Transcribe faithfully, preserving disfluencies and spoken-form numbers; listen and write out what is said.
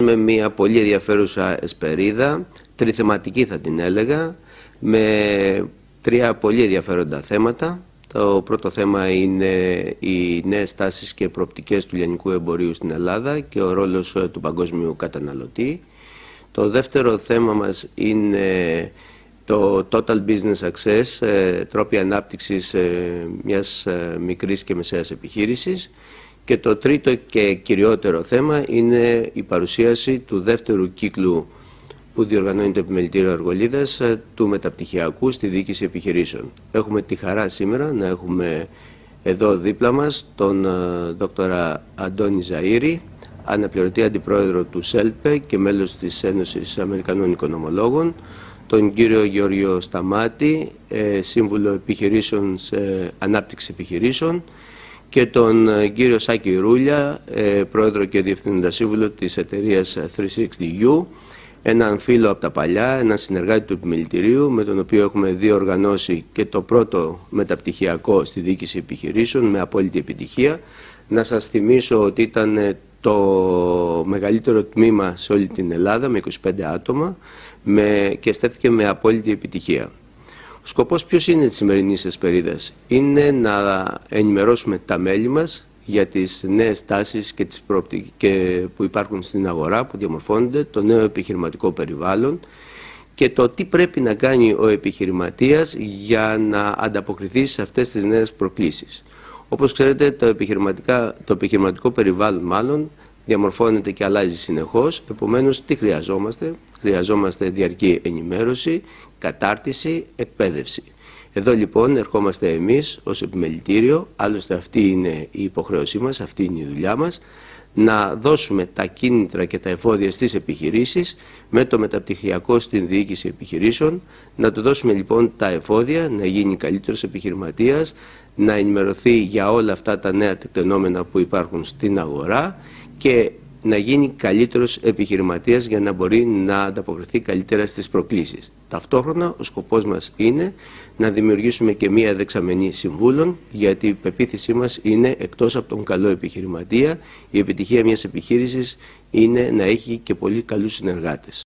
παρουσιάσουμε μια πολύ ενδιαφέρουσα εσπερίδα, τριθεματική θα την έλεγα, με τρία πολύ ενδιαφέροντα θέματα. Το πρώτο θέμα είναι οι νέες τάσεις και προοπτικές του λιανικού εμπορίου στην Ελλάδα και ο ρόλος του παγκόσμιου καταναλωτή. Το δεύτερο θέμα μας είναι το Total Business Access, τρόποι ανάπτυξης μιας μικρής και μεσαίας επιχείρησης. Και το τρίτο και κυριότερο θέμα είναι η παρουσίαση του δεύτερου κύκλου που διοργανώνει το Επιμελητήριο Αργολίδας του Μεταπτυχιακού στη Διοίκηση Επιχειρήσεων. Έχουμε τη χαρά σήμερα να έχουμε εδώ δίπλα μας τον δόκτορα Αντώνη Ζαΐρη, αναπληρωτή αντιπρόεδρο του ΣΕΛΠΕ και μέλος της Ένωσης Αμερικανών Οικονομολόγων, τον κύριο Γεώργιο Σταμάτη, σύμβουλο επιχειρήσεων σε ανάπτυξη επιχειρήσεων, και τον κύριο Σάκη Ρούλια, πρόεδρο και διευθύνοντα σύμβουλο της εταιρείας τριακόσια εξήντα γιου, έναν φίλο από τα παλιά, έναν συνεργάτη του Επιμελητηρίου, με τον οποίο έχουμε διοργανώσει και το πρώτο μεταπτυχιακό στη Διοίκηση Επιχειρήσεων με απόλυτη επιτυχία. Να σας θυμίσω ότι ήταν το μεγαλύτερο τμήμα σε όλη την Ελλάδα, με είκοσι πέντε άτομα, με, και στέφθηκε με απόλυτη επιτυχία. Ο σκοπός ποιος είναι της σημερινής εσπερίδας? Είναι να ενημερώσουμε τα μέλη μας για τις νέες τάσεις και τις προοπτικές που υπάρχουν στην αγορά, που διαμορφώνονται, το νέο επιχειρηματικό περιβάλλον και το τι πρέπει να κάνει ο επιχειρηματίας για να ανταποκριθεί σε αυτές τις νέες προκλήσεις. Όπως ξέρετε, το, το επιχειρηματικό περιβάλλον μάλλον διαμορφώνεται και αλλάζει συνεχώς, επομένως τι χρειαζόμαστε? Χρειαζόμαστε διαρκή ενημέρωση, κατάρτιση, εκπαίδευση. Εδώ λοιπόν ερχόμαστε εμείς ως Επιμελητήριο, άλλωστε αυτή είναι η υποχρέωσή μας, αυτή είναι η δουλειά μας, να δώσουμε τα κίνητρα και τα εφόδια στις επιχειρήσεις με το μεταπτυχιακό στην Διοίκηση Επιχειρήσεων, να του δώσουμε λοιπόν τα εφόδια, να γίνει καλύτερος επιχειρηματίας, να ενημερωθεί για όλα αυτά τα νέα τεκτενόμενα που υπάρχουν στην αγορά και να γίνει καλύτερος επιχειρηματίας για να μπορεί να ανταποκριθεί καλύτερα στις προκλήσεις. Ταυτόχρονα ο σκοπός μας είναι να δημιουργήσουμε και μία δεξαμενή συμβούλων, γιατί η πεποίθησή μας είναι, εκτός από τον καλό επιχειρηματία, η επιτυχία μιας επιχείρησης είναι να έχει και πολύ καλούς συνεργάτες.